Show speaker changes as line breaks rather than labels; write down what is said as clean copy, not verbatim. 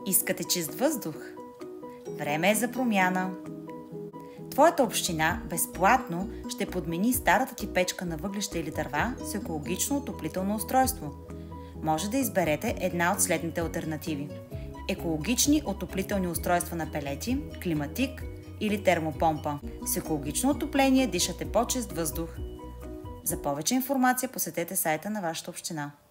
Искате чист въздух? Време е за промяна! Твоята община безплатно ще подмени старата ти печка на въглища или дърва с екологично отоплително устройство. Може да изберете една от следните алтернативи: екологични отоплителни устройства на пелети, климатик или термопомпа. С екологично отопление дишате по-чист въздух. За повече информация посетете сайта на вашата община.